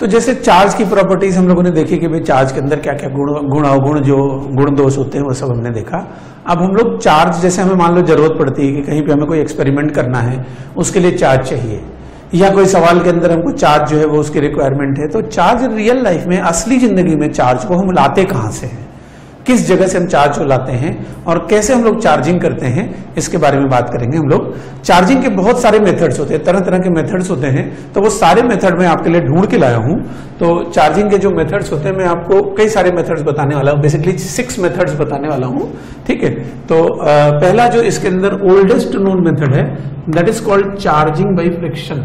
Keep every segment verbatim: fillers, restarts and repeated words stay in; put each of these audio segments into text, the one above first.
तो जैसे चार्ज की प्रॉपर्टीज हम लोगों ने देखी कि भाई चार्ज के अंदर क्या क्या गुण गुण अवगुण जो गुण दोष होते हैं वो सब हमने देखा। अब हम लोग चार्ज, जैसे हमें मान लो जरूरत पड़ती है कि कहीं पे हमें कोई एक्सपेरिमेंट करना है, उसके लिए चार्ज चाहिए, या कोई सवाल के अंदर हमको चार्ज जो है वो उसकी रिक्वायरमेंट है, तो चार्ज रियल लाइफ में, असली जिंदगी में चार्ज को हम लाते कहां से हैं, किस जगह से हम चार्ज को लाते हैं और कैसे हम लोग चार्जिंग करते हैं, इसके बारे में बात करेंगे हम लोग। चार्जिंग के बहुत सारे मेथड्स होते हैं, तरह तरह के मेथड्स होते हैं, तो वो सारे मेथड मैं आपके लिए ढूंढ के लाया हूं। तो चार्जिंग के जो मेथड्स होते हैं मैं आपको कई सारे मेथड्स बताने वाला हूं, बेसिकली सिक्स मेथड्स बताने वाला हूं, ठीक है। तो आ, पहला जो इसके अंदर ओल्डेस्ट नोन मेथड है, that is called charging by friction.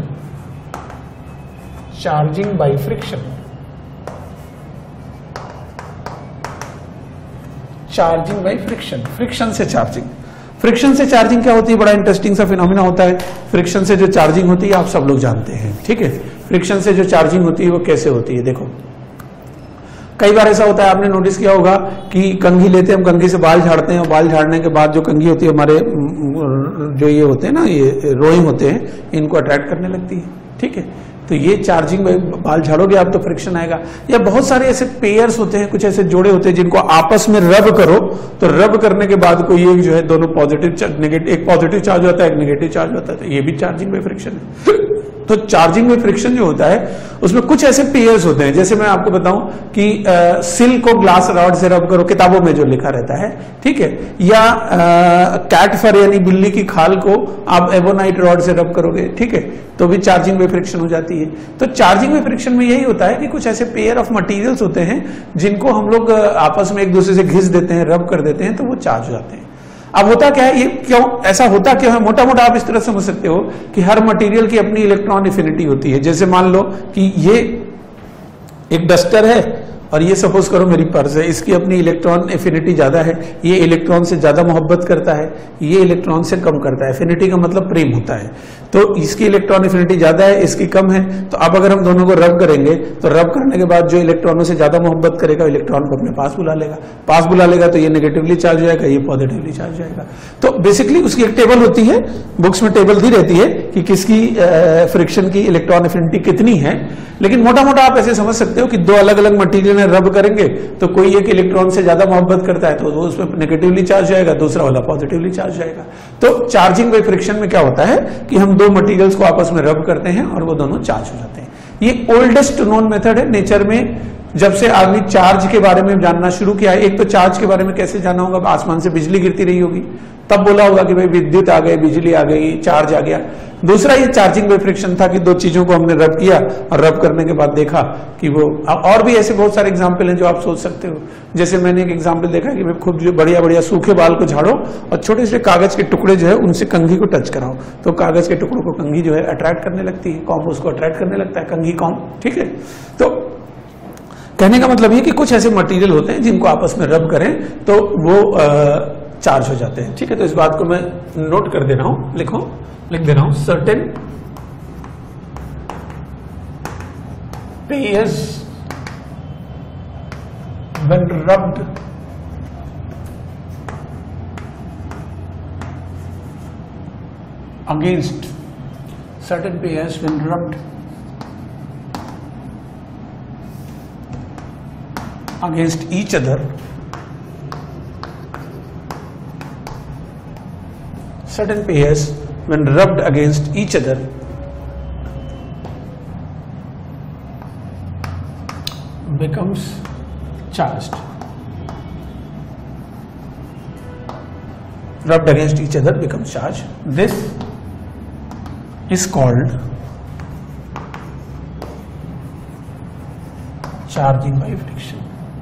Charging by friction, charging by friction, friction से चार्जिंग। फ्रिक्शन से चार्जिंग क्या होती है, बड़ा इंटरेस्टिंग सा फिनोमिना होता है। फ्रिक्शन से जो चार्जिंग होती है आप सब लोग जानते हैं, ठीक है। फ्रिक्शन से जो चार्जिंग होती है वो कैसे होती है, देखो कई बार ऐसा होता है, आपने नोटिस किया होगा कि कंघी लेते हैं हम, कंघी से बाल झाड़ते हैं और बाल झाड़ने के बाद जो कंघी होती है हमारे जो ये होते हैं ना, ये रोइंग होते हैं, इनको अट्रैक्ट करने लगती है, ठीक है। तो ये चार्जिंग में बाल झाड़ोगे आप तो फ्रिक्शन आएगा। या बहुत सारे ऐसे पेयर्स होते हैं, कुछ ऐसे जोड़े होते हैं जिनको आपस में रब करो, तो रब करने के बाद कोई एक जो है दोनों पॉजिटिव नेगेटिव, एक पॉजिटिव चार्ज होता है, एक नेगेटिव चार्ज होता है, तो ये भी चार्जिंग में फ्रिक्शन है। तो चार्जिंग में फ्रिक्शन जो होता है उसमें कुछ ऐसे पेयर्स होते हैं, जैसे मैं आपको बताऊं कि आ, सिल को ग्लास रॉड से रब करो, किताबों में जो लिखा रहता है, ठीक है। या कैट फर यानी बिल्ली की खाल को आप एबोनाइट रॉड से रब करोगे, ठीक है, तो भी चार्जिंग में फ्रिक्शन हो जाती है। तो चार्जिंग में फ्रिक्शन में यही होता है कि कुछ ऐसे पेयर ऑफ मटेरियल्स होते हैं जिनको हम लोग आपस में एक दूसरे से घिस देते हैं, रब कर देते हैं, तो वो चार्ज हो जाते हैं। अब होता क्या है, ये क्यों ऐसा होता क्यों है, मोटा मोटा आप इस तरह समझ सकते हो कि हर मटेरियल की अपनी इलेक्ट्रॉन एफिनिटी होती है। जैसे मान लो कि ये एक डस्टर है और ये सपोज करो मेरी पर्स है, इसकी अपनी इलेक्ट्रॉन एफिनिटी ज्यादा है, ये इलेक्ट्रॉन से ज्यादा मोहब्बत करता है, ये इलेक्ट्रॉन से कम करता है। एफिनिटी का मतलब प्रेम होता है, तो इसकी इलेक्ट्रॉन एफिनिटी ज्यादा है, इसकी कम है। तो अब अगर हम दोनों को रब करेंगे तो रब करने के बाद जो इलेक्ट्रॉनों से ज्यादा मोहब्बत करेगा इलेक्ट्रॉन को अपने पास बुला लेगा, पास बुला लेगा तो ये नेगेटिवली चार्ज हो जाएगा, ये पॉजिटिवली चार्ज हो जाएगा। तो बेसिकली उसकी एक टेबल होती है, बुक्स में टेबल दी रहती है कि किसकी फ्रिक्शन की इलेक्ट्रॉन एफिनिटी कितनी है। लेकिन मोटा मोटा आप ऐसे समझ सकते हो कि दो अलग अलग मटेरियल में रब करेंगे तो कोई एक इलेक्ट्रॉन से ज्यादा मोहब्बत करता है तो वो उसमें नेगेटिवली चार्ज जाएगा, दूसरा वाला पॉजिटिवली चार्ज जाएगा। तो चार्जिंग बाई फ्रिक्शन में क्या होता है कि हम दो मटेरियल्स को आपस में रब करते हैं और वो दोनों चार्ज हो जाते हैं। ये ओल्डेस्ट नोन मेथड है नेचर में। जब से आदमी चार्ज के बारे में जानना शुरू किया है, एक तो चार्ज के बारे में कैसे जाना होगा, आसमान से बिजली गिरती रही होगी तब बोला होगा कि भाई विद्युत आ गई, बिजली आ गई, चार्ज आ गया। दूसरा ये चार्जिंग बाई फ्रिक्शन था कि दो चीजों को हमने रब किया और रब करने के बाद देखा कि वो, और भी ऐसे बहुत सारे एग्जाम्पल हैं जो आप सोच सकते हो। जैसे मैंने एक एग्जाम्पल देखा कि भाई खूब जो बढ़िया बढ़िया सूखे बाल को झाड़ो और छोटे छोटे कागज के टुकड़े जो है उनसे कंघी को टच कराओ, तो कागज के टुकड़ों को कंघी जो है अट्रैक्ट करने लगती है, कॉम्ब उसको अट्रैक्ट करने लगता है, कंघी कॉम्ब, ठीक है। तो कहने का मतलब ये कि कुछ ऐसे मटेरियल होते हैं जिनको आपस में रब करें तो वो आ, चार्ज हो जाते हैं, ठीक है। तो इस बात को मैं नोट कर दे रहा हूं, लिखो लिख दे रहा हूं, certain pairs when rubbed against certain pairs when rubbed against each other certain pairs when rubbed against each other becomes charged. Rubbed against each other becomes charged. This is called charging by friction.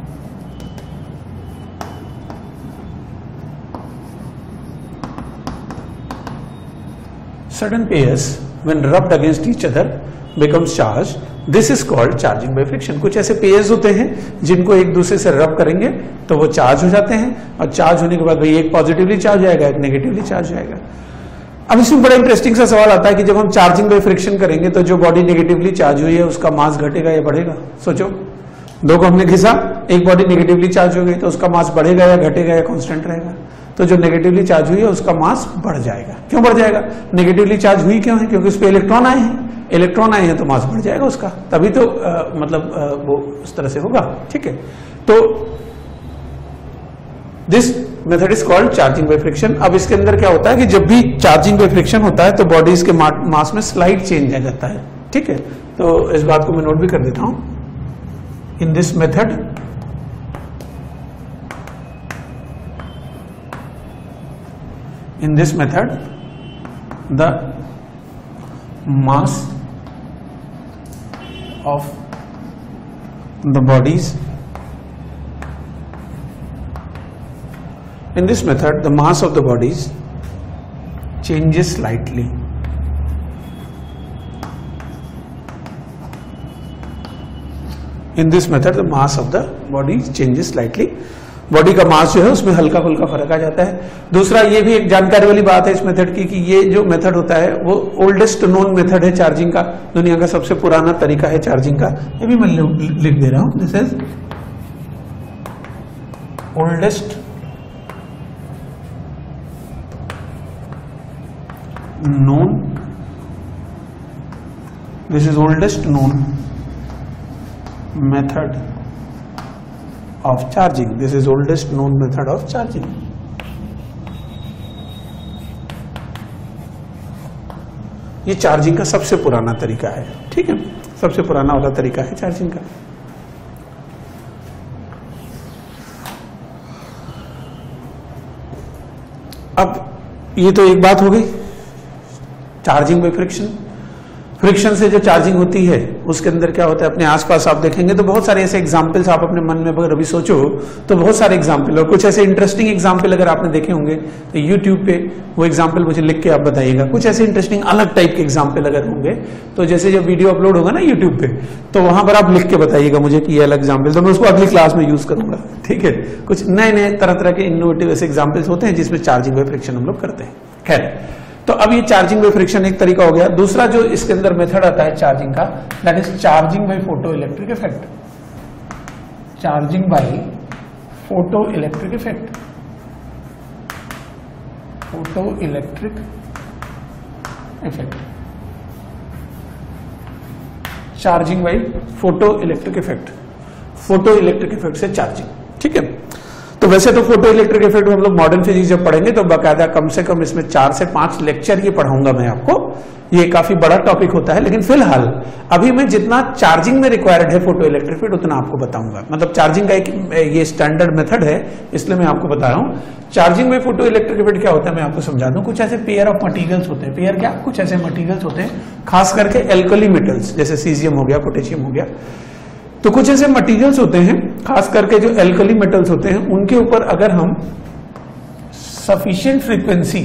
Certain pairs when rubbed against each other becomes charged. This is called charging by friction. कुछ ऐसे pairs होते हैं जिनको एक दूसरे से रब करेंगे तो वो चार्ज हो जाते हैं, और चार्ज होने के बाद भाई एक पॉजिटिवली चार्ज जाएगा, एक नेगेटिवली चार्ज जाएगा। अब इसमें बड़ा इंटरेस्टिंग सा सवाल आता है कि जब हम चार्जिंग बाय फ्रिक्शन करेंगे तो जो बॉडी नेगेटिवली चार्ज हुई है उसका मास घटेगा या बढ़ेगा? सोचो, दो को हमने घिसा, एक बॉडी नेगेटिवली चार्ज हो गई तो उसका मास बढ़ेगा या घटेगा या कांस्टेंट रहेगा? तो जो नेगेटिवली चार्ज हुई है उसका मास बढ़ जाएगा। क्यों बढ़ जाएगा? नेगेटिवली चार्ज हुई क्यों है? क्योंकि उस पर इलेक्ट्रॉन आए हैं, इलेक्ट्रॉन आए हैं तो मास बढ़ जाएगा उसका, तभी तो आ, मतलब आ, वो उस तरह से होगा। ठीक है, तो this method is called charging by friction. अब इसके अंदर क्या होता है कि जब भी चार्जिंग बाय फ्रिक्शन होता है तो बॉडीज के मास में स्लाइड चेंज आ जाता है। ठीक है, तो इस बात को मैं नोट भी कर देता हूं। In this method in this method the mass of the bodies in this method the mass of the bodies changes slightly. In this method the mass of the bodies changes slightly. Body का mass जो है उसमें हल्का फुल्का फर्क आ जाता है। दूसरा ये भी एक जानकारी वाली बात है इस मेथड की कि ये जो मेथड होता है वो ओल्डेस्ट नोन मेथड है चार्जिंग का, दुनिया का सबसे पुराना तरीका है चार्जिंग का। ये भी मैं लिख दे रहा हूं, this is oldest known, this is oldest known method of charging. This is oldest known method of charging. ये चार्जिंग का सबसे पुराना तरीका है। ठीक है, सबसे पुराना वाला तरीका है चार्जिंग का। अब ये तो एक बात हो गई चार्जिंग बाय फ्रिक्शन। फ्रिक्शन से जो चार्जिंग होती है उसके अंदर क्या होता है, अपने आसपास आप देखेंगे तो बहुत सारे ऐसे एग्जाम्पल्स आप अपने मन में अगर अभी सोचो तो बहुत सारे एग्जाम्पल, और कुछ ऐसे इंटरेस्टिंग एग्जाम्पल अगर आपने देखे होंगे तो यूट्यूब पे वो एग्जाम्पल मुझे लिख के आप बताइएगा। कुछ ऐसे इंटरेस्टिंग अलग टाइप के एग्जाम्पल अगर होंगे तो जैसे जब वीडियो अपलोड होगा ना यूट्यूब पे तो वहां पर आप लिख के बताइएगा मुझे कि ये अलग एग्जाम्पल, तो मैं उसको अगली क्लास में यूज करूंगा। ठीक है, कुछ नए नए तरह तरह के इनोवेटिव ऐसे एग्जाम्पल्स होते हैं जिसमें चार्जिंग बाय फ्रिक्शन हम लोग करते हैं। खैर, तो अब ये चार्जिंग बाय फ्रिक्शन एक तरीका हो गया। दूसरा जो इसके अंदर मेथड आता है चार्जिंग का, that is charging by photoelectric effect. Charging by photoelectric effect, photoelectric effect, charging by photoelectric effect, photoelectric effect से चार्जिंग। ठीक है, तो वैसे तो फोटो इलेक्ट्रिक इफेक्ट हम लोग मॉडर्न फिजिक्स जब पढ़ेंगे तो बाकायदा कम से कम इसमें चार से पांच लेक्चर ये पढ़ाऊंगा मैं आपको, ये काफी बड़ा टॉपिक होता है। लेकिन फिलहाल अभी मैं जितना चार्जिंग में रिक्वायर्ड है फोटो इलेक्ट्रिक इफेक्ट उतना आपको बताऊंगा। मतलब चार्जिंग का एक ये स्टैंडर्ड मेथड है इसलिए मैं आपको बता रहा हूं। चार्जिंग में फोटो इलेक्ट्रिक इफेक्ट क्या होता है मैं आपको समझा दूं। कुछ ऐसे पेयर ऑफ मटीरियल्स होते हैं, पेयर क्या, कुछ ऐसे मटीरियल्स होते हैं खास करके एल्कली मेटल्स, जैसे सीजियम हो गया, पोटेशियम हो गया, तो कुछ ऐसे मटेरियल्स होते हैं खास करके जो एल्कली मेटल्स होते हैं उनके ऊपर अगर हम sufficient frequency,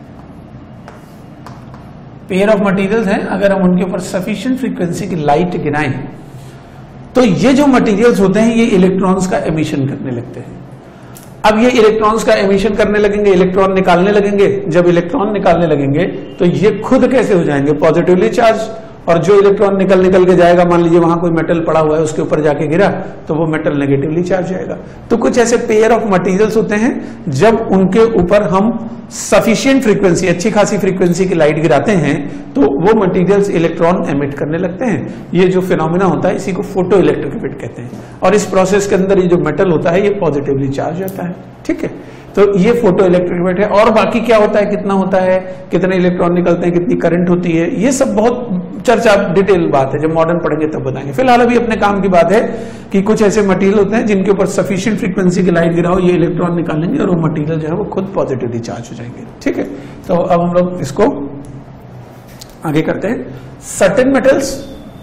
pair of materials हैं, अगर हम उनके ऊपर सफिशिएंट फ्रीक्वेंसी की लाइट गिराएं तो ये जो मटेरियल्स होते हैं ये इलेक्ट्रॉन्स का एमिशन करने लगते हैं। अब ये इलेक्ट्रॉन्स का एमिशन करने लगेंगे, इलेक्ट्रॉन निकालने लगेंगे। जब इलेक्ट्रॉन निकालने लगेंगे तो ये खुद कैसे हो जाएंगे, पॉजिटिवली चार्ज, और जो इलेक्ट्रॉन निकल निकल के जाएगा, मान लीजिए वहां कोई मेटल पड़ा हुआ है उसके ऊपर जाके गिरा तो वो मेटल नेगेटिवली चार्ज जाएगा। तो कुछ ऐसे पेयर ऑफ मटेरियल्स होते हैं जब उनके ऊपर हम सफिशिएंट फ्रीक्वेंसी, अच्छी खासी फ्रीक्वेंसी की लाइट गिराते हैं तो वो मटेरियल्स इलेक्ट्रॉन एमिट करने लगते हैं। ये जो फिनोमिना होता है इसी को फोटो इलेक्ट्रिक इफेक्ट कहते हैं। और इस प्रोसेस के अंदर ये जो मेटल होता है ये पॉजिटिवली चार्ज होता है। ठीक है, तो ये फोटो इलेक्ट्रिक इफेक्ट है। और बाकी क्या होता है, कितना होता है, कितने इलेक्ट्रॉन निकलते हैं, कितनी करंट होती है, ये सब बहुत चर्चा डिटेल बात है, जब मॉडर्न पढ़ेंगे तब बताएंगे। फिलहाल अभी अपने काम की बात है कि कुछ ऐसे मटेरियल होते हैं जिनके ऊपर सफिशिएंट फ्रीक्वेंसी की लाइट गिराओ, ये इलेक्ट्रॉन निकालेंगे और वो मटेरियल जो है वो खुद पॉजिटिवली चार्ज हो जाएंगे। ठीक है, तो अब हम लोग इसको आगे करते हैं। सर्टेन मेटल्स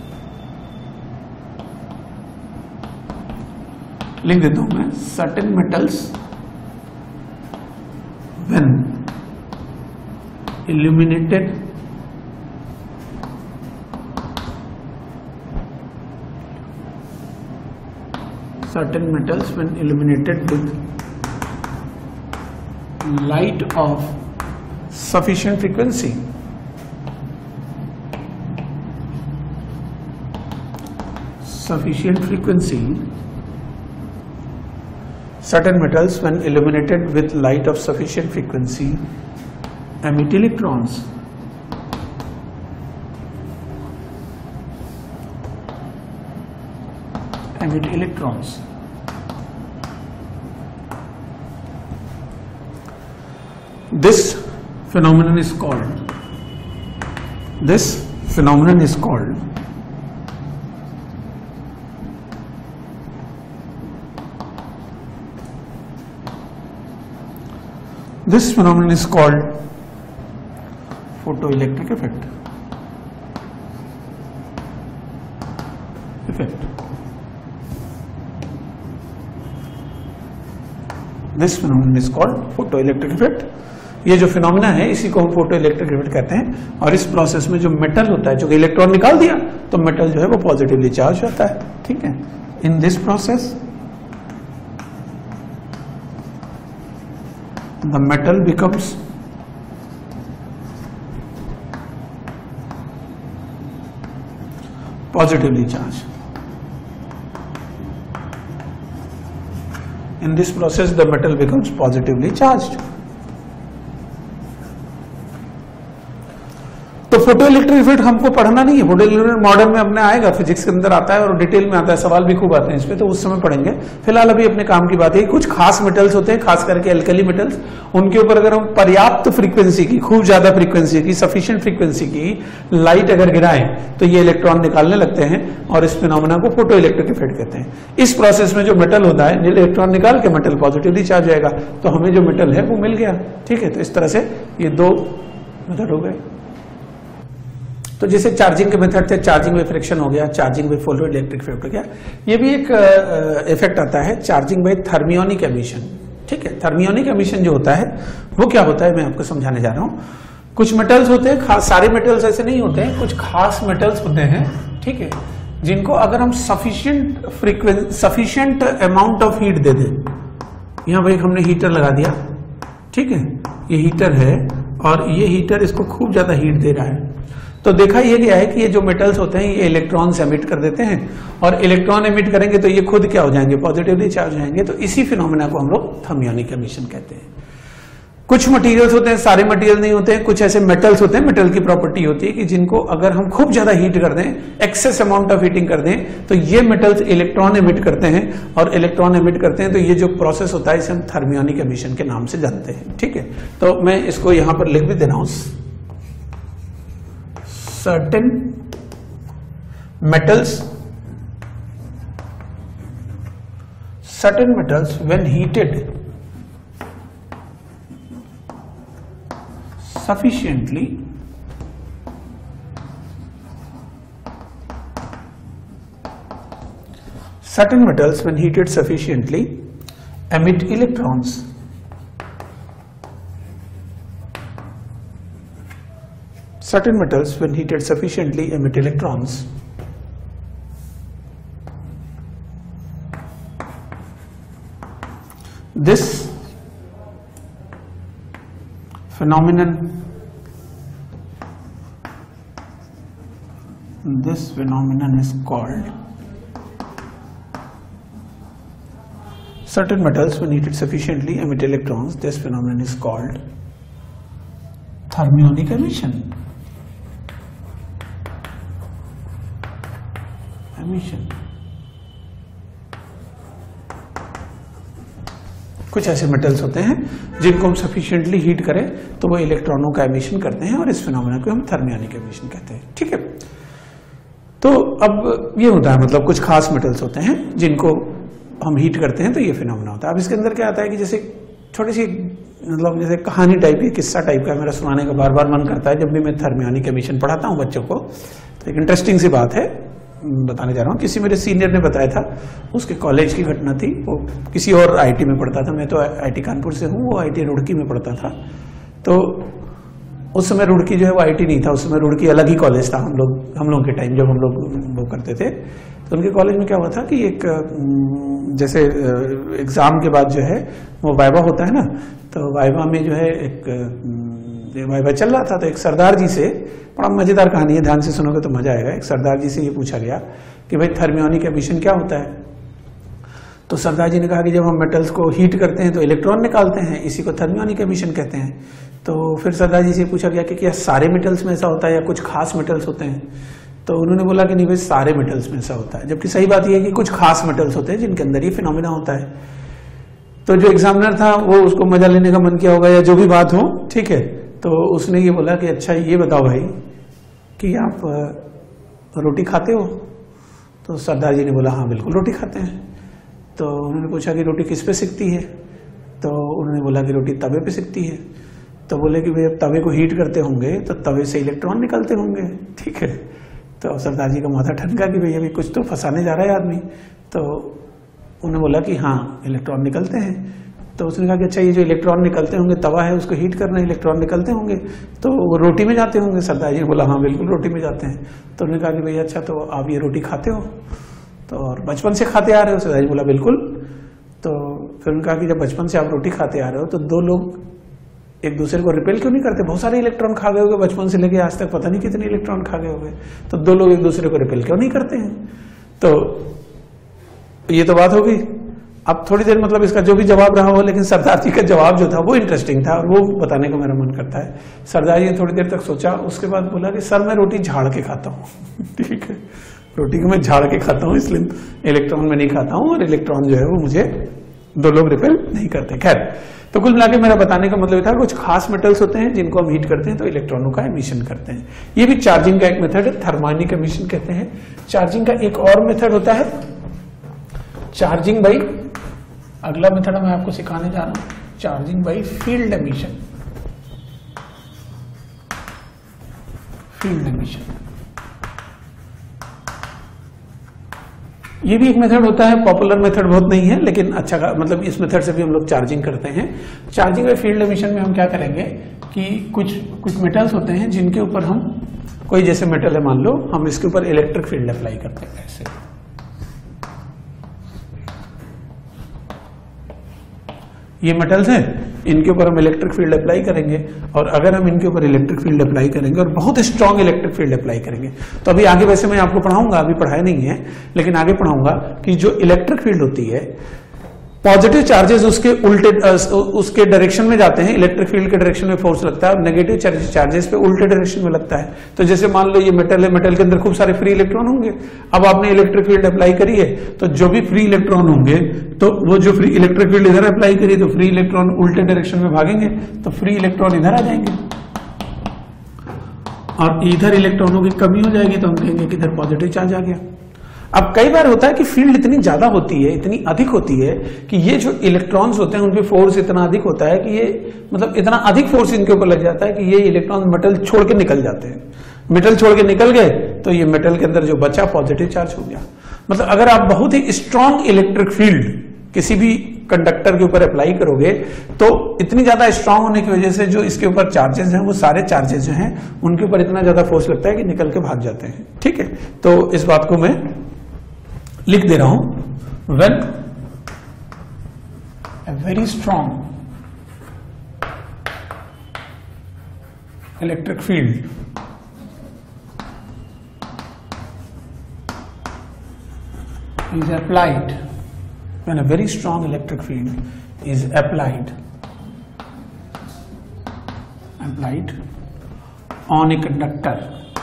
लिख देता हूं मैं, certain metals when illuminated certain metals when illuminated with light of sufficient frequency sufficient frequency certain metals when illuminated with light of sufficient frequency emit electrons. Emit electrons. This phenomenon is called this phenomenon is called This phenomenon is called photoelectric effect. Effect. This phenomenon is called photoelectric effect. ये जो phenomena है इसी को हम photoelectric effect कहते हैं। और इस प्रोसेस में जो मेटल होता है, जो कि इलेक्ट्रॉन निकाल दिया तो मेटल जो है वो पॉजिटिवली चार्ज होता है। ठीक है, in this process the metal becomes positively charged. In this process the metal becomes positively charged. तो फोटो इलेक्ट्रिक इफेक्ट हमको पढ़ना नहीं है, फोटो इलेक्ट्रिक मॉडर्न में अपने आएगा, फिजिक्स के अंदर आता है और डिटेल में आता है, सवाल भी खूब आते हैं इस पे, तो उस समय पढ़ेंगे। फिलहाल अभी अपने काम की बात है, कुछ खास मेटल्स होते हैं, खास करके एल्कली मेटल्स, उनके ऊपर अगर हम पर्याप्त फ्रीक्वेंसी की, खूब ज्यादा फ्रीक्वेंसी की, सफिशिएंट फ्रीक्वेंसी की लाइट अगर गिराएं तो ये इलेक्ट्रॉन निकालने लगते हैं और इस फिनोमेना को फोटो इलेक्ट्रिक इफेक्ट कहते हैं। इस प्रोसेस में जो मेटल होता है, इलेक्ट्रॉन निकाल के मेटल पॉजिटिवली चार्ज होगा, तो हमें जो मेटल है वो मिल गया। ठीक है, तो इस तरह से ये दो मेथड हो गए। तो जैसे चार्जिंग के मेथड थे, चार्जिंग विद फ्रिक्शन हो गया, charging with photoelectric effect हो गया। ये भी एक इफेक्ट आता है चार्जिंग बाय थर्मियोनिक एमिशन। ठीक है, थर्मियोनिक एमिशन जो होता है वो क्या होता है मैं आपको समझाने जा रहा हूं। कुछ मेटल्स होते हैं, खास सारे मेटल्स ऐसे नहीं होते हैं, कुछ खास मेटल्स होते हैं, ठीक है, जिनको अगर हम sufficient frequency sufficient amount of heat दे दें, यहां भाई हमने हीटर लगा दिया, ठीक है, ये हीटर है और ये हीटर इसको खूब ज्यादा हीट दे रहा है, तो देखा ये गया है कि ये जो मेटल्स होते हैं ये इलेक्ट्रॉन्स एमिट कर देते हैं, और इलेक्ट्रॉन एमिट करेंगे तो ये खुद क्या हो जाएंगे, पॉजिटिवली चार्ज हो जाएंगे। तो इसी फिनोमेना को हम लोग थर्मियोनिक एमिशन कहते हैं। कुछ मटेरियल्स होते हैं, सारे मटेरियल नहीं होते हैं, कुछ ऐसे मेटल्स होते हैं, मेटल की प्रॉपर्टी होती है कि जिनको अगर हम खूब ज्यादा हीट कर दें, एक्सेस अमाउंट ऑफ हीटिंग कर दें, तो ये मेटल्स इलेक्ट्रॉन एमिट करते हैं, और इलेक्ट्रॉन एमिट करते हैं तो ये जो प्रोसेस होता है इसे हम थर्मियोनिक एमिशन के नाम से जानते हैं। ठीक है, तो मैं इसको यहां पर लिख भी दे रहा हूं, certain metals certain metals when heated sufficiently certain metals when heated sufficiently emit electrons. Certain metals when heated sufficiently emit electrons. This phenomenon this phenomenon is called certain metals when heated sufficiently emit electrons. This phenomenon is called thermionic emission. Emission. कुछ ऐसे metals होते हैं जिनको हम sufficiently heat करें तो वो इलेक्ट्रॉनों का एमिशन करते हैं, और इस फिनोमेना को हम थर्मियोनिक एमिशन कहते हैं। ठीक है, तो अब ये होता है, मतलब कुछ खास मेटल्स होते हैं जिनको हम हीट करते हैं तो ये फिनोमेना होता है। अब इसके अंदर क्या आता है कि जैसे छोटी सी, मतलब जैसे कहानी टाइप की, किस्सा टाइप का मेरा सुनाने का बार बार मन करता है जब भी मैं थर्मियोनिक एमिशन पढ़ाता हूँ बच्चों को। तो एक इंटरेस्टिंग सी बात है, बताने जा रहा हूँ। किसी मेरे सीनियर ने बताया था, उसके कॉलेज की घटना थी, वो किसी और आईटी में पढ़ता था, मैं तो आईटी कानपुर से हूँ, वो आईटी रुड़की में पढ़ता था। तो उस समय रुड़की जो है वो आईटी नहीं था, उस समय रुड़की अलग ही कॉलेज था। हम लोग हम लोगों के टाइम जब हम लोग वो करते थे, तो उनके कॉलेज में क्या हुआ था कि एक जैसे एग्जाम के बाद जो है वो वाइवा होता है ना, तो वाइवा में जो है एक वाइवा चल रहा था, तो एक सरदार जी से, बड़ा मजेदार कहानी है, ध्यान से सुनोगे तो मजा आएगा। एक सरदार जी से ये पूछा गया कि भाई थर्मियोनिक एमिशन क्या होता है? तो सरदार जी ने कहा कि जब हम मेटल्स को हीट करते हैं तो इलेक्ट्रॉन निकालते हैं, इसी को थर्मियोनिक एमिशन कहते हैं। तो फिर सरदार जी से पूछा गया कि क्या सारे मेटल्स में ऐसा होता है या कुछ खास मेटल्स होते हैं? तो उन्होंने बोला कि नहीं भाई, सारे मेटल्स में ऐसा होता है। जबकि सही बात यह है कि कुछ खास मेटल्स होते हैं जिनके अंदर ये फिनोमिना होता है। तो जो एग्जामिनर था वो उसको मजा लेने का मन किया होगा या जो भी बात हो, ठीक है, तो उसने ये बोला कि अच्छा ये बताओ भाई कि आप रोटी खाते हो? तो सरदार जी ने बोला हाँ बिल्कुल रोटी खाते हैं। तो उन्होंने पूछा कि रोटी किस पे सिकती है? तो उन्होंने बोला कि रोटी तवे पे सिकती है। तो बोले कि भाई अब तवे को हीट करते होंगे तो तवे से इलेक्ट्रॉन निकलते होंगे, ठीक है। तो सरदार जी का माथा ठनका कि भाई अभी कुछ तो फंसाने जा रहा है आदमी। तो उन्होंने बोला कि हाँ इलेक्ट्रॉन निकलते हैं। तो उसने कहा कि अच्छा ये जो इलेक्ट्रॉन निकलते होंगे, तवा है उसको हीट करना, इलेक्ट्रॉन निकलते होंगे तो वो रोटी में जाते होंगे। सरदार जी ने बोला हाँ बिल्कुल रोटी में जाते हैं। तो उन्होंने कहा कि भैया अच्छा तो आप ये रोटी खाते हो? तो और बचपन से खाते आ रहे हो? सरदार जी बोला बिल्कुल। तो फिर उन्होंने कहा कि जब बचपन से आप रोटी खाते आ रहे हो तो दो लोग एक दूसरे को रिपेल क्यों नहीं करते? बहुत सारे इलेक्ट्रॉन खा गए होंगे बचपन से लेके आज तक, पता नहीं कितने इलेक्ट्रॉन खा गए होंगे, तो दो लोग एक दूसरे को रिपेल क्यों नहीं करते हैं? तो ये तो बात होगी। अब थोड़ी देर मतलब इसका जो भी जवाब रहा हो, लेकिन सरदार जी का जवाब जो था वो इंटरेस्टिंग था और वो बताने को मेरा मन करता है। सरदार जी ने थोड़ी देर तक सोचा, उसके बाद बोला कि सर मैं रोटी झाड़ के खाता हूँ ठीक है, रोटी को मैं झाड़ के खाता हूँ, इसलिए इलेक्ट्रॉन में नहीं खाता हूँ और इलेक्ट्रॉन जो है वो मुझे दो लोग रिपेल नहीं करते। खैर, तो कुल मिला के मेरा बताने का मतलब था कुछ खास मेटल्स होते हैं जिनको हम हीट करते हैं तो इलेक्ट्रॉनों का एमिशन करते हैं। ये भी चार्जिंग का एक मेथड है, थर्मियोनिक एमिशन कहते हैं। चार्जिंग का एक और मेथड होता है चार्जिंग बाई, अगला मेथड मैं आपको सिखाने जा रहा हूं, charging by field emission. Field emission ये भी एक मेथड होता है, पॉपुलर मेथड बहुत नहीं है लेकिन अच्छा मतलब इस मेथड से भी हम लोग चार्जिंग करते हैं। चार्जिंग बाई फील्ड एमिशन में हम क्या करेंगे कि कुछ कुछ मेटल्स होते हैं जिनके ऊपर हम, कोई जैसे मेटल है मान लो, हम इसके ऊपर इलेक्ट्रिक फील्ड अप्लाई करते हैं ऐसे। ये मेटल्स हैं, इनके ऊपर हम इलेक्ट्रिक फील्ड अप्लाई करेंगे और अगर हम इनके ऊपर इलेक्ट्रिक फील्ड अप्लाई करेंगे और बहुत स्ट्रांग इलेक्ट्रिक फील्ड अप्लाई करेंगे, तो अभी आगे वैसे मैं आपको पढ़ाऊंगा, अभी पढ़ाया नहीं है लेकिन आगे पढ़ाऊंगा कि जो इलेक्ट्रिक फील्ड होती है, पॉजिटिव चार्जेस उसके उल्टे उसके डायरेक्शन में जाते हैं, इलेक्ट्रिक फील्ड के डायरेक्शन में फोर्स लगता है और नेगेटिव चार्जेस पे उल्टे डायरेक्शन में लगता है। तो जैसे मान लो ये मेटल है, मेटल के अंदर खूब सारे फ्री इलेक्ट्रॉन होंगे, अब आपने इलेक्ट्रिक फील्ड अप्लाई करी है तो जो भी फ्री इलेक्ट्रॉन होंगे, तो वो जो फ्री इलेक्ट्रिक फील्ड इधर अप्लाई करी तो फ्री इलेक्ट्रॉन उल्टे डायरेक्शन में भागेंगे, तो फ्री इलेक्ट्रॉन इधर आ जाएंगे और इधर इलेक्ट्रॉनों की कमी हो जाएगी तो हम कहेंगे कि इधर पॉजिटिव चार्ज आ गया। अब कई बार होता है कि फील्ड इतनी ज्यादा होती है, इतनी अधिक होती है कि ये जो इलेक्ट्रॉन्स होते हैं उनपे फोर्स इतना अधिक होता है कि ये मतलब इतना अधिक फोर्स इनके ऊपर लग जाता है कि ये इलेक्ट्रॉन मेटल छोड़ के निकल जाते हैं। मेटल छोड़ के निकल गए तो ये मेटल के अंदर जो बचा पॉजिटिव चार्ज हो गया। मतलब अगर आप बहुत ही स्ट्रांग इलेक्ट्रिक फील्ड किसी भी कंडक्टर के ऊपर अप्लाई करोगे तो इतनी ज्यादा स्ट्रांग होने की वजह से जो इसके ऊपर चार्जेस हैं वो सारे चार्जेस जो हैं उनके ऊपर इतना ज्यादा फोर्स लगता है कि निकल के भाग जाते हैं। ठीक है, तो इस बात को मैं लिख दे रहा हूं, when a very strong electric field is applied, when a very strong electric field is applied applied on a conductor,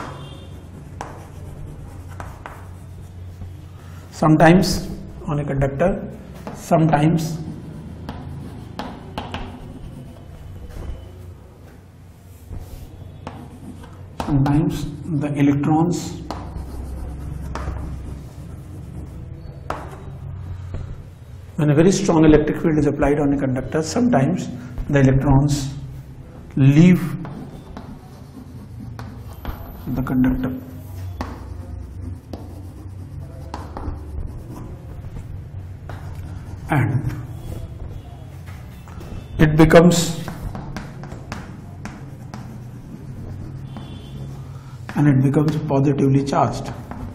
sometimes on a conductor, sometimes sometimes the electrons when a very strong electric field is applied on a conductor, sometimes the electrons leave the conductor and it becomes and it becomes positively charged.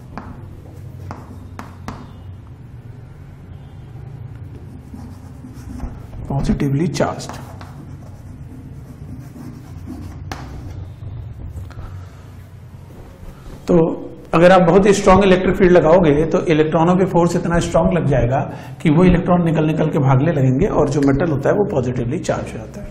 Positively charged. तो अगर आप बहुत ही strong electric field लगाओगे तो इलेक्ट्रॉनों पे force इतना strong लग जाएगा कि वो इलेक्ट्रॉन निकल निकल के भागने लगेंगे और जो मेटल होता है वो पॉजिटिवली चार्ज हो जाता है।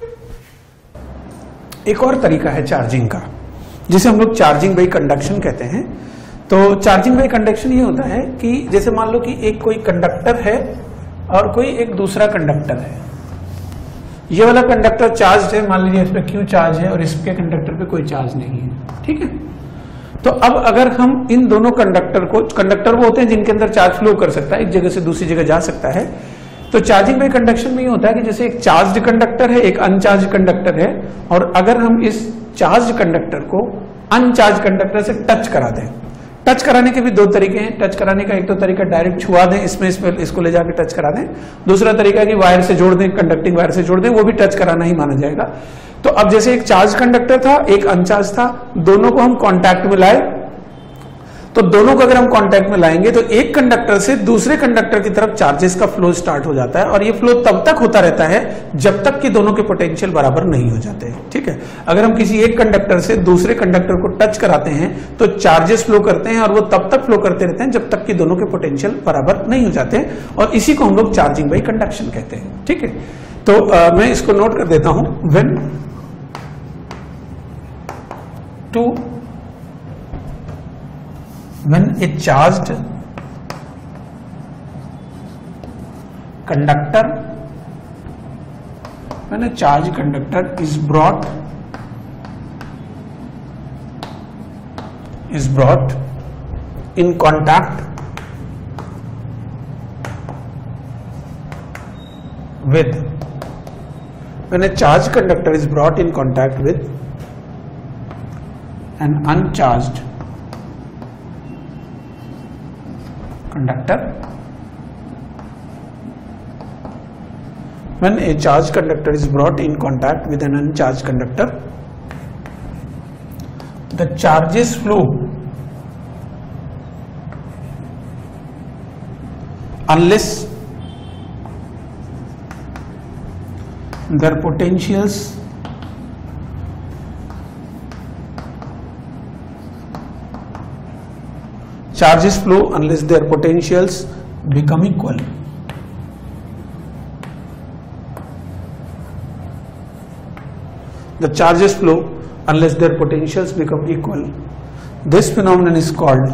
एक और तरीका है चार्जिंग का, जिसे हम लोग चार्जिंग बाई कंडक्शन कहते हैं। तो चार्जिंग बाई कंडक्शन ये होता है कि जैसे मान लो कि एक कोई कंडक्टर है और कोई एक दूसरा कंडक्टर है। ये वाला कंडक्टर चार्ज है, मान लीजिए इस पे क्यू चार्ज है और इसके कंडक्टर पे कोई चार्ज नहीं है, ठीक है। तो अब अगर हम इन दोनों कंडक्टर को, कंडक्टर वो होते हैं जिनके अंदर चार्ज फ्लो कर सकता है, एक जगह से दूसरी जगह जा सकता है। तो चार्जिंग बाई कंडक्शन में ये होता है कि जैसे एक चार्ज कंडक्टर है, एक अनचार्ज कंडक्टर है, और अगर हम इस चार्ज कंडक्टर को अनचार्ज कंडक्टर से टच करा दें। टच कराने के भी दो तरीके हैं। टच कराने का एक तो तरीका डायरेक्ट छुआ दें, इसमें इसमें इसको ले जाके टच करा दें। दूसरा तरीका कि वायर से जोड़ दें, कंडक्टिंग वायर से जोड़ दें, वो भी टच कराना ही माना जाएगा। तो अब जैसे एक चार्ज कंडक्टर था, एक अनचार्ज था, दोनों को हम कांटेक्ट में लाए। तो दोनों को अगर हम कांटेक्ट में लाएंगे तो एक कंडक्टर से दूसरे कंडक्टर की तरफ चार्जेस का फ्लो स्टार्ट हो जाता है, और ये फ्लो तब तक होता रहता है जब तक कि दोनों के पोटेंशियल बराबर नहीं हो जाते, ठीक है। अगर हम किसी एक कंडक्टर से दूसरे कंडक्टर को टच कराते हैं तो चार्जेस फ्लो करते हैं, और वो तब तक फ्लो करते रहते हैं जब तक कि दोनों के पोटेंशियल बराबर नहीं हो जाते, और इसी को हम लोग चार्जिंग बाई कंडक्शन कहते हैं, ठीक है। तो आ, मैं इसको नोट कर देता हूं। When two when a charged conductor when a charged conductor is brought is brought in contact with when a charged conductor is brought in contact with an uncharged conductor, when a charged conductor is brought in contact with an uncharged conductor, the charges flow unless their potentials charges flow unless their potentials become equal. The charges flow unless their potentials become equal. This phenomenon is called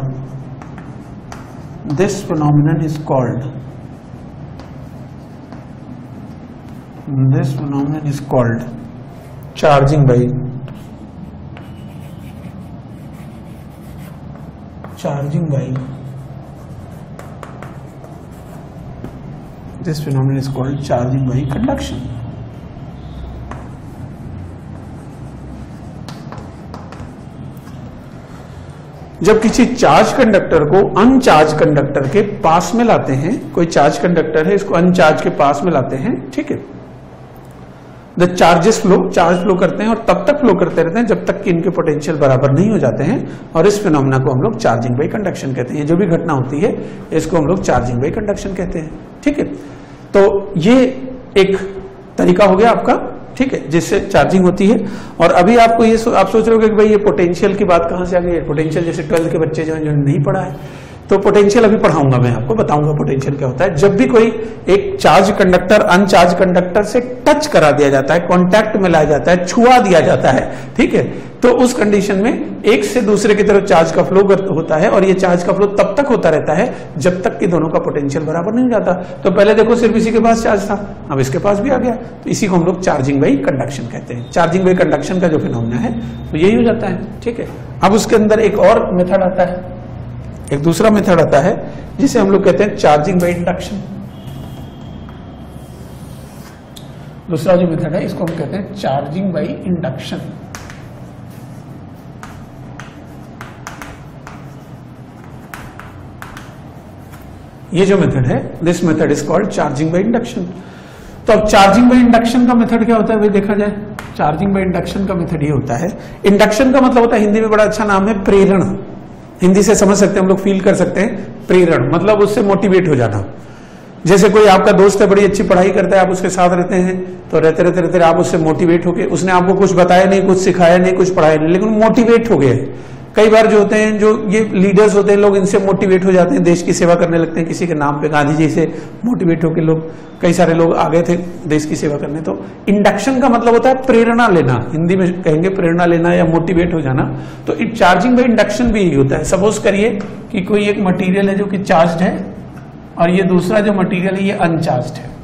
this phenomenon is called this phenomenon is called charging by charging by this phenomenon is called charging by conduction. जब किसी charge conductor को अनचार्ज conductor के पास में लाते हैं, कोई charge conductor है, इसको अनचार्ज के पास में लाते हैं, ठीक है। The charges flow, charge flow करते हैं और तब तक फ्लो करते रहते हैं जब तक कि इनके पोटेंशियल बराबर नहीं हो जाते हैं, और इस फिनोमेना को हम लोग चार्जिंग बाई कंडक्शन कहते हैं। जो भी घटना होती है इसको हम लोग चार्जिंग बाई कंडक्शन कहते हैं, ठीक है। तो ये एक तरीका हो गया आपका, ठीक है, जिससे चार्जिंग होती है। और अभी आपको ये सो, आप सोच रहे हो कि भाई ये पोटेंशियल की बात कहां से आ गई। पोटेंशियल जैसे ट्वेल्थ के बच्चे जो जो नहीं पढ़ा है, तो पोटेंशियल अभी पढ़ाऊंगा, मैं आपको बताऊंगा पोटेंशियल क्या होता है। जब भी कोई एक चार्ज कंडक्टर अनचार्ज कंडक्टर से टच करा दिया जाता है, कांटेक्ट में लाया जाता है, छुआ दिया जाता है, ठीक है, तो उस कंडीशन में एक से दूसरे की तरफ चार्ज का फ्लो होता है, और ये चार्ज का फ्लो तब तक होता रहता है जब तक कि दोनों का पोटेंशियल बराबर नहीं हो जाता। तो पहले देखो सिर्फ इसी के पास चार्ज था, अब इसके पास भी आ गया, तो इसी को हम लोग चार्जिंग बाई कंडक्शन कहते हैं। चार्जिंग बाई कंडक्शन का जो फिनोमेना है तो यही हो जाता है, ठीक है। अब उसके अंदर एक और मेथड आता है, एक दूसरा मेथड आता है जिसे हम लोग कहते हैं चार्जिंग बाई इंडक्शन। दूसरा जो मेथड है इसको हम कहते हैं चार्जिंग बाई इंडक्शन। ये जो मेथड है, this method is called charging by induction. तो अब चार्जिंग बाई इंडक्शन का मेथड क्या होता है भाई, देखा जाए चार्जिंग बाई इंडक्शन का मेथड ये होता है। इंडक्शन का मतलब होता है, हिंदी में बड़ा अच्छा नाम है, प्रेरण। हिंदी से समझ सकते हैं हम लोग, फील कर सकते हैं। प्रेरण मतलब उससे मोटिवेट हो जाना। जैसे कोई आपका दोस्त है, बड़ी अच्छी पढ़ाई करता है, आप उसके साथ रहते हैं, तो रहते रहते रहते आप उससे मोटिवेट हो गए। उसने आपको कुछ बताया नहीं, कुछ सिखाया नहीं, कुछ पढ़ाया नहीं, लेकिन मोटिवेट हो गए। कई बार जो होते हैं, जो ये लीडर्स होते हैं लोग, इनसे मोटिवेट हो जाते हैं, देश की सेवा करने लगते हैं किसी के नाम पे। गांधी जी से मोटिवेट होकर लोग, कई सारे लोग आ गए थे देश की सेवा करने। तो इंडक्शन का मतलब होता है प्रेरणा लेना, हिंदी में कहेंगे प्रेरणा लेना या मोटिवेट हो जाना। तो इट चार्जिंग बाय इंडक्शन भी यही होता है। सपोज करिए कि कोई एक मटीरियल है जो कि चार्ज है और ये दूसरा जो मटीरियल है ये अनचार्ज है।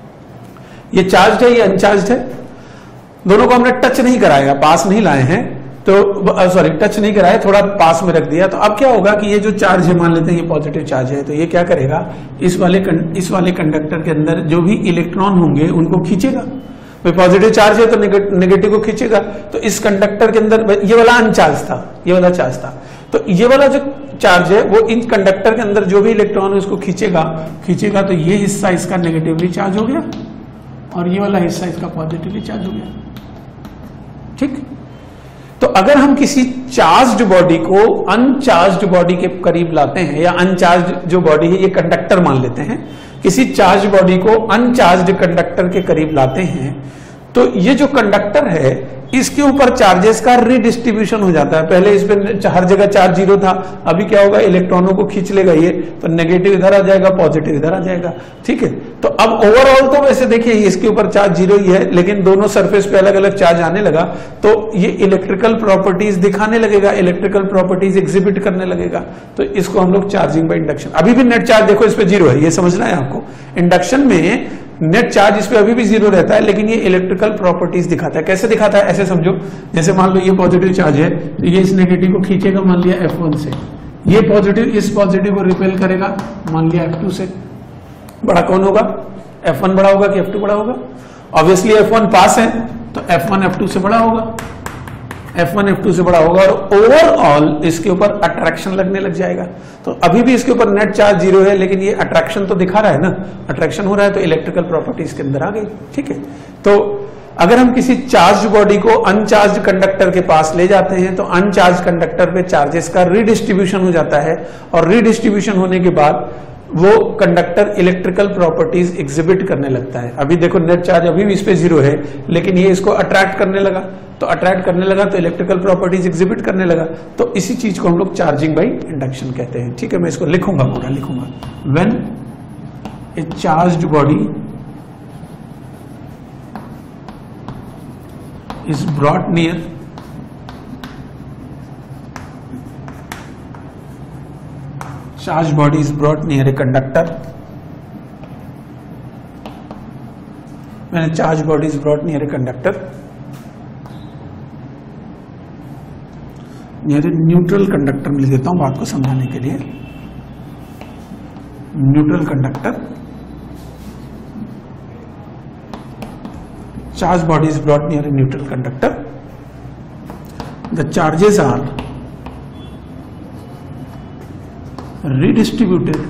ये चार्ज है, ये अनचार्ज है, दोनों को हमने टच नहीं कराया, पास नहीं लाए हैं, तो सॉरी टच नहीं कराया, थोड़ा पास में रख दिया। तो अब क्या होगा कि ये जो चार्ज है, मान लेते हैं ये पॉजिटिव चार्ज है, तो ये क्या करेगा, इस वाले इस वाले कंडक्टर के अंदर जो भी इलेक्ट्रॉन होंगे उनको खींचेगा। भाई पॉजिटिव चार्ज है तो नेगेटिव को खींचेगा। तो इस कंडक्टर के अंदर, ये वाला अनचार्ज था, ये वाला चार्ज था, तो ये वाला जो चार्ज है वो इन कंडक्टर के अंदर जो भी इलेक्ट्रॉन है उसको खींचेगा खींचेगा तो ये हिस्सा इसका नेगेटिवली चार्ज हो गया और ये वाला हिस्सा इसका पॉजिटिवली चार्ज हो गया। ठीक। तो अगर हम किसी चार्ज्ड बॉडी को अनचार्ज्ड बॉडी के करीब लाते हैं, या अनचार्ज्ड जो बॉडी है ये कंडक्टर मान लेते हैं, किसी चार्ज बॉडी को अनचार्ज्ड कंडक्टर के करीब लाते हैं, तो ये जो कंडक्टर है इसके ऊपर चार्जेस का रिडिस्ट्रीब्यूशन हो जाता है। पहले इस पे हर जगह चार्ज जीरो था, अभी क्या होगा, इलेक्ट्रॉनों को खींच लेगा ये, तो नेगेटिव इधर आ जाएगा, पॉजिटिव इधर आ जाएगा। ठीक है। तो अब ओवरऑल तो वैसे देखिए इसके ऊपर चार्ज जीरो ही है, लेकिन दोनों सरफेस पे अलग अलग चार्ज आने लगा तो ये इलेक्ट्रिकल प्रॉपर्टीज दिखाने लगेगा, इलेक्ट्रिकल प्रॉपर्टीज एग्जिबिट करने लगेगा। तो इसको हम लोग चार्जिंग बाय इंडक्शन। अभी भी नेट चार्ज देखो इस पे जीरो है, ये समझना है आपको। इंडक्शन में नेट चार्ज इस पे अभी भी जीरो रहता है, लेकिन ये इलेक्ट्रिकल प्रॉपर्टीज दिखाता है। कैसे दिखाता है, ऐसे समझो, जैसे मान लो ये पॉजिटिव चार्ज है तो ये इस नेगेटिव को खींचेगा, मान लिया एफ वन से, ये पॉजिटिव इस पॉजिटिव को रिपेल करेगा, मान लिया एफ टू से। बड़ा कौन होगा, एफ वन बड़ा होगा कि एफ टू बड़ा होगा? ऑब्वियसली एफ वन पास है तो एफ वन एफ टू से बड़ा होगा, एफ वन एफ टू से बड़ा होगा, और ओवरऑल इसके ऊपर अट्रैक्शन लगने लग जाएगा। तो अभी भी इसके ऊपर नेट चार्ज जीरो है, लेकिन ये अट्रैक्शन तो दिखा रहा है ना, अट्रैक्शन हो रहा है, तो इलेक्ट्रिकल प्रॉपर्टीज के अंदर आ गई। ठीक है। तो अगर हम किसी चार्ज बॉडी को अनचार्ज कंडक्टर के पास ले जाते हैं तो अनचार्ज कंडक्टर पे चार्जेस का रिडिस्ट्रीब्यूशन हो जाता है, और रिडिस्ट्रीब्यूशन होने के बाद वो कंडक्टर इलेक्ट्रिकल प्रॉपर्टीज एग्जिबिट करने लगता है। अभी देखो नेट चार्ज अभी भी इस पे जीरो है, लेकिन ये इसको अट्रैक्ट करने लगा, तो अट्रैक्ट करने लगा तो इलेक्ट्रिकल प्रॉपर्टीज एग्जिबिट करने लगा। तो इसी चीज को हम लोग चार्जिंग बाय इंडक्शन कहते हैं। ठीक है, मैं इसको लिखूंगा, पूरा लिखूंगा। When a charged body is brought near charged body is brought near a conductor. When a charged body is brought near a conductor, near a neutral conductor, मैं लिख देता हूं बात को समझाने के लिए, neutral conductor, charged body is brought near a neutral conductor, the charges are redistributed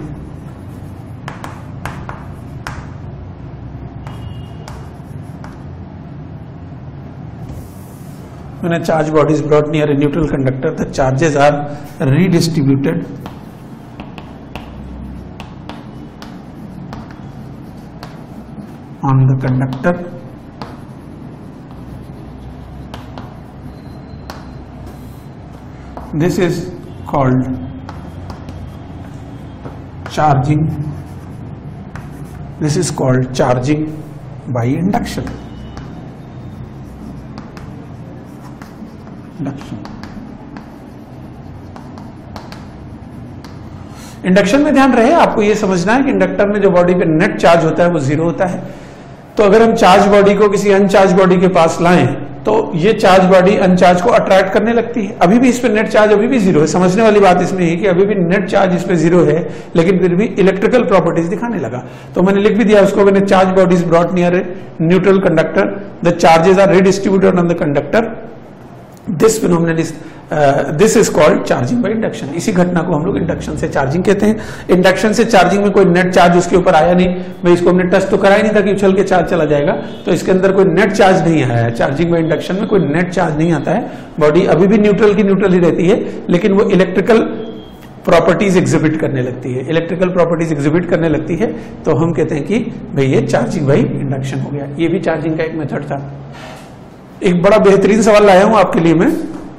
when a charged body is brought near a neutral conductor, the charges are redistributed on the conductor this is called charging. This is called charging by induction. Induction. Induction में ध्यान रहे, आपको यह समझना है कि inductor में जो बॉडी पे नेट चार्ज होता है वो जीरो होता है। तो अगर हम चार्ज बॉडी को किसी अनचार्ज बॉडी के पास लाएं तो ये चार्ज बॉडी अनचार्ज को अट्रैक्ट करने लगती है। अभी भी इस पे नेट चार्ज अभी भी जीरो है। समझने वाली बात इसमें है कि अभी भी नेट चार्ज इस पे जीरो है, लेकिन फिर भी इलेक्ट्रिकल प्रॉपर्टीज दिखाने लगा। तो मैंने लिख भी दिया उसको, when charge body is brought near a neutral conductor the charges are redistributed on the conductor, this phenomenon is this is called charging by induction. इसी घटना को हम लोग इंडक्शन से चार्जिंग कहते हैं। इंडक्शन से चार्जिंग में कोई नेट चार्ज उसके ऊपर आया नहीं, भाई इसको हमने टच तो करा ही नहीं था कि उछल के चार्ज चला जाएगा, तो इसके अंदर कोई नेट चार्ज नहीं आया है। चार्जिंग बाय इंडक्शन में कोई नेट चार्ज नहीं आता है, बॉडी अभी भी न्यूट्रल की न्यूट्रल ही रहती है, लेकिन वो इलेक्ट्रिकल प्रॉपर्टीज एग्जिबिट करने लगती है। इलेक्ट्रिकल प्रॉपर्टीज एग्जिबिट करने लगती है तो हम कहते हैं कि भाई ये चार्जिंग बाय इंडक्शन हो गया। ये भी चार्जिंग का एक मेथड था। एक बड़ा बेहतरीन सवाल लाया हूं आपके लिए मैं,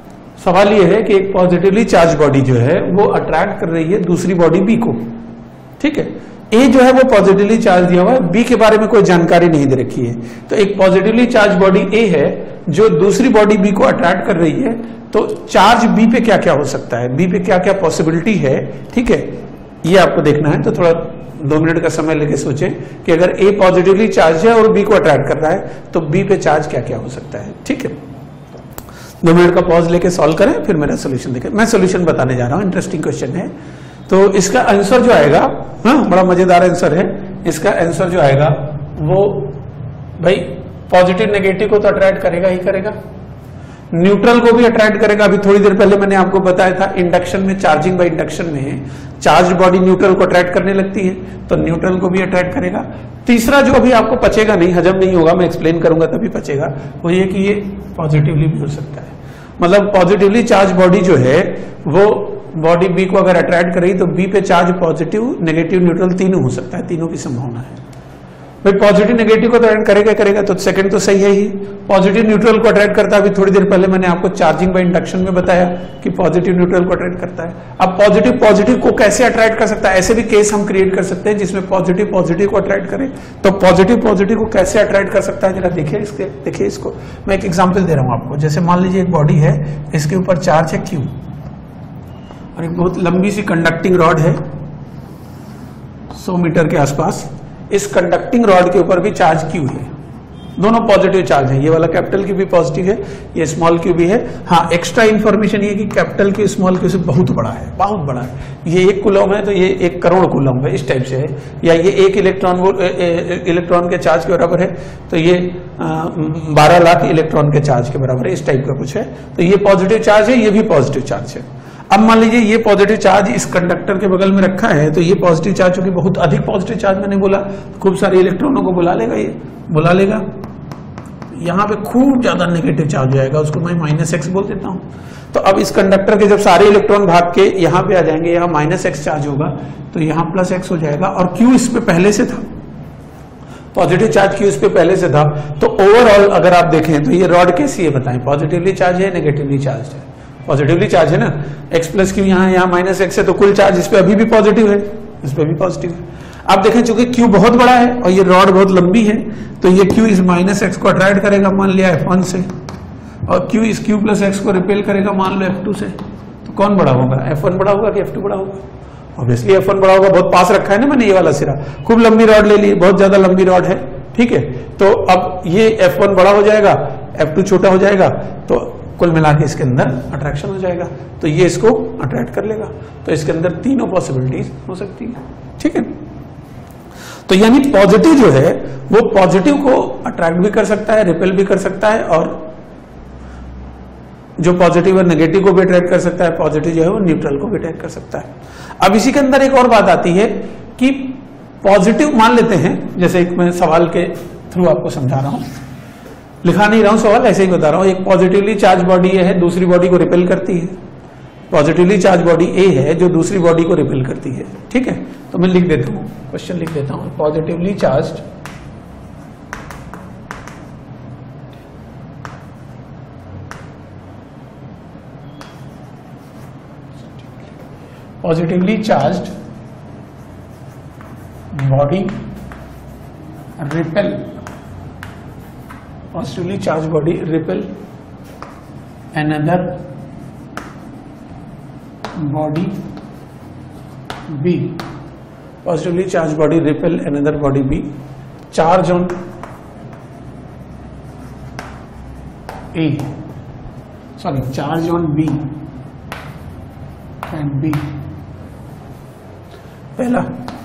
सवाल ये है कि एक पॉजिटिवली चार्ज बॉडी जो है वो अट्रैक्ट कर रही है दूसरी बॉडी बी को, ठीक है। ए जो है वो पॉजिटिवली चार्ज दिया हुआ है, बी के बारे में कोई जानकारी नहीं दे रखी है। तो एक पॉजिटिवली चार्ज बॉडी ए है जो दूसरी बॉडी बी को अट्रैक्ट कर रही है, तो चार्ज बी पे क्या क्या हो सकता है, बी पे क्या क्या पॉसिबिलिटी है, ठीक है, ये आपको देखना है। तो थोड़ा दो मिनट का समय लेके सोचें कि अगर ए पॉजिटिवली चार्ज है और बी को अट्रैक्ट कर रहा है तो बी पे चार्ज क्या क्या हो सकता है, ठीक है। दो मिनट का पॉज लेके सॉल्व करें, फिर मेरा सोल्यूशन देखें। मैं सोल्यूशन बताने जा रहा हूं, इंटरेस्टिंग क्वेश्चन है। तो इसका आंसर जो आएगा, हाँ बड़ा मजेदार आंसर है। इसका आंसर जो आएगा वो भाई पॉजिटिव नेगेटिव को तो अट्रैक्ट करेगा ही करेगा, न्यूट्रल को भी अट्रैक्ट करेगा। अभी थोड़ी देर पहले मैंने आपको बताया था इंडक्शन में, चार्जिंग बाय इंडक्शन में चार्ज बॉडी न्यूट्रल को अट्रैक्ट करने लगती है, तो न्यूट्रल को भी अट्रैक्ट करेगा। तीसरा जो अभी आपको पचेगा नहीं, हजम नहीं होगा, मैं एक्सप्लेन करूंगा तभी पचेगा, वो ये कि ये पॉजिटिवली भी हो सकता है। मतलब पॉजिटिवली चार्ज बॉडी जो है वो बॉडी बी को अगर अट्रैक्ट करेगी तो बी पे चार्ज पॉजिटिव नेगेटिव न्यूट्रल तीनों हो सकता है, तीनों की संभावना है। भाई पॉजिटिव नेगेटिव को तो अट्रैक्ट करेगा करेगा तो सेकंड तो सही है ही। पॉजिटिव न्यूट्रल को अट्रैक्ट करता है, अभी थोड़ी देर पहले मैंने आपको चार्जिंग बाय इंडक्शन में बताया कि पॉजिटिव न्यूट्रल को अट्रैक्ट करता है। अब पॉजिटिव पॉजिटिव को कैसे अट्रैक्ट कर सकता है, ऐसे भी केस हम क्रिएट कर सकते हैं जिसमें पॉजिटिव पॉजिटिव को अट्रैक्ट करे। तो पॉजिटिव पॉजिटिव को कैसे अट्रैक्ट कर सकता है, जरा देखिए इसके देखिए इसको। मैं एक एग्जाम्पल दे रहा हूं आपको। जैसे मान लीजिए एक बॉडी है, इसके ऊपर चार्ज है क्यू और एक बहुत लंबी सी कंडक्टिंग रॉड है सौ मीटर के आसपास। इस कंडक्टिंग रॉड के ऊपर भी चार्ज क्यू है, दोनों पॉजिटिव चार्ज है। ये वाला कैपिटल क्यू भी पॉजिटिव है, ये स्मॉल क्यू भी है। हाँ, एक्स्ट्रा इंफॉर्मेशन ये कि कैपिटल क्यू स्मॉल क्यू से बहुत बड़ा है, बहुत बड़ा है। ये एक कूलम है तो ये एक करोड़ कूलम है, इस टाइप से है। या ये एक इलेक्ट्रॉन वो इलेक्ट्रॉन के चार्ज के बराबर है तो ये बारह लाख इलेक्ट्रॉन के चार्ज के बराबर है, इस टाइप का कुछ है। तो ये पॉजिटिव चार्ज है, ये भी पॉजिटिव चार्ज है। अब मान लीजिए ये पॉजिटिव चार्ज इस कंडक्टर के बगल में रखा है, तो ये पॉजिटिव चार्ज चूंकि बहुत अधिक पॉजिटिव चार्ज मैंने बोला, खूब सारे इलेक्ट्रॉनों को बुला लेगा, ये बुला लेगा। यहां पे खूब ज्यादा नेगेटिव चार्ज हो जाएगा, उसको मैं माइनस एक्स बोल देता हूं। तो अब इस कंडक्टर के जब सारे इलेक्ट्रॉन भाग के यहाँ पे आ जाएंगे, यहाँ माइनस एक्स चार्ज होगा तो यहाँ प्लस एक्स हो जाएगा। और क्यू इस पे पहले से था, पॉजिटिव चार्ज क्यू इस पे पहले से था। तो ओवरऑल अगर आप देखें तो ये रॉड कैसी है बताएं, पॉजिटिवली चार्ज है नेगेटिवली चार्ज है? पॉजिटिवली चार्ज है ना, x प्लस क्यू यहाँ यहाँ माइनस एक्स है, तो कुल चार्ज इस पे अभी भी पॉजिटिव है, इस पे भी पॉजिटिव है। आप देखें चूंकि q बहुत बड़ा है और ये रॉड बहुत लंबी है, तो ये q इस माइनस एक्स को अट्रैक्ट करेगा मान लिया एफ वन से, और q इस q प्लस एक्स को रिपेल करेगा मान लो एफ टू से। तो कौन बड़ा होगा, एफ वन बड़ा होगा कि एफ टू बड़ा होगा? ऑब्वियसली एफ वन बड़ा होगा, बहुत पास रखा है ना मैंने ये वाला सिरा, खूब लंबी रॉड ले ली, बहुत ज्यादा लंबी रॉड है, ठीक है। तो अब ये एफ वन बड़ा हो जाएगा, एफ टू छोटा हो जाएगा, तो कुल मिला के इसके अंदर अट्रैक्शन हो जाएगा, तो ये इसको अट्रैक्ट कर लेगा। तो इसके अंदर तीनों पॉसिबिलिटीज हो सकती है, ठीक है। तो यानी पॉजिटिव जो है वो पॉजिटिव को अट्रैक्ट भी कर सकता है, रिपेल भी कर सकता है, और जो पॉजिटिव है नेगेटिव को भी अट्रैक्ट कर सकता है, पॉजिटिव जो है वो न्यूट्रल को भी अट्रैक्ट कर सकता है। अब इसी के अंदर एक और बात आती है कि पॉजिटिव मान लेते हैं, जैसे एक मैं सवाल के थ्रू आपको समझा रहा हूं, लिखा नहीं रहा हूं सवाल, ऐसे ही बता रहा हूं। एक पॉजिटिवली चार्ज बॉडी है, दूसरी बॉडी को रिपेल करती है। पॉजिटिवली चार्ज बॉडी ए है जो दूसरी बॉडी को रिपेल करती है, ठीक है। तो मैं लिख देता हूं, क्वेश्चन लिख देता हूं। Positively charged positively charged body repel positively charged body repel another body B. Positively charged body repel another body B. Charge on A, sorry, charge on B and B. पहला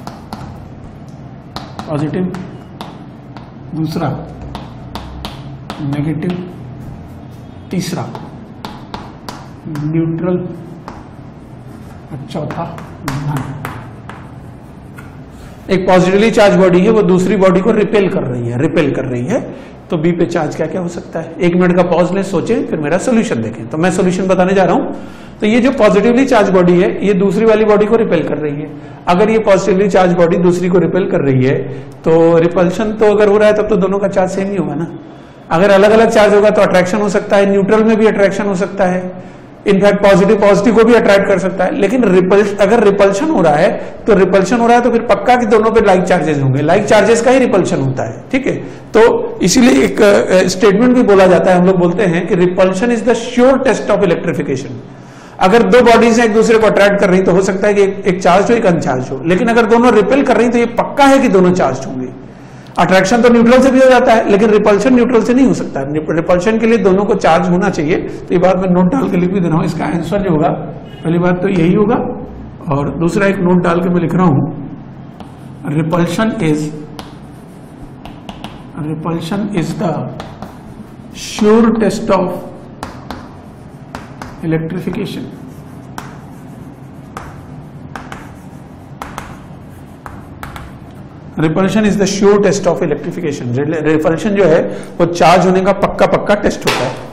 पॉजिटिव, दूसरा negative, तीसरा neutral और चौथा none. एक positively charge body है, वो दूसरी body को रिपेल कर रही है, रिपेल कर रही है। तो बी पे चार्ज क्या क्या हो सकता है? एक मिनट का पॉज लें, सोचें, फिर मेरा सोल्यूशन देखें। तो मैं सोल्यूशन बताने जा रहा हूं। तो ये जो पॉजिटिवली चार्ज बॉडी है ये दूसरी वाली बॉडी को रिपेल कर रही है। अगर ये पॉजिटिवली चार्ज बॉडी दूसरी को रिपेल कर रही है तो रिपल्शन तो अगर हो रहा है तब तो दोनों का चार्ज सेम ही होगा ना। अगर अलग अलग चार्ज होगा तो अट्रैक्शन हो सकता है, न्यूट्रल में भी अट्रैक्शन हो सकता है। इनफैक्ट पॉजिटिव पॉजिटिव को भी अट्रैक्ट कर सकता है। लेकिन रिपल्स अगर रिपल्शन हो रहा है तो रिपल्शन हो रहा है तो फिर पक्का कि दोनों पे लाइक चार्जेस होंगे, लाइक चार्जेस का ही रिपल्शन होता है, ठीक है। तो इसीलिए एक स्टेटमेंट भी बोला जाता है, हम लोग बोलते हैं कि repulsion is the sure test of electrification. अगर दो बॉडीज एक दूसरे को अट्रैक्ट कर रही तो हो सकता है कि एक, एक चार्ज हो एक अनचार्ज हो, लेकिन अगर दोनों रिपेल कर रही तो ये पक्का है कि दोनों चार्ज होंगे। अट्रैक्शन तो न्यूट्रल से भी हो जाता है, लेकिन रिपल्शन न्यूट्रल से नहीं हो सकता। रिपल्शन के लिए दोनों को चार्ज होना चाहिए। तो ये बात मैं नोट डाल के लिख भी दे रहा हूं। इसका आंसर जो होगा, पहली बात तो यही होगा, और दूसरा एक नोट डाल के मैं लिख रहा हूं, repulsion is repulsion is the sure test of electrification. Repulsion is the sure test of electrification. Repulsion जो है वो चार्ज होने का पक्का पक्का टेस्ट होता है।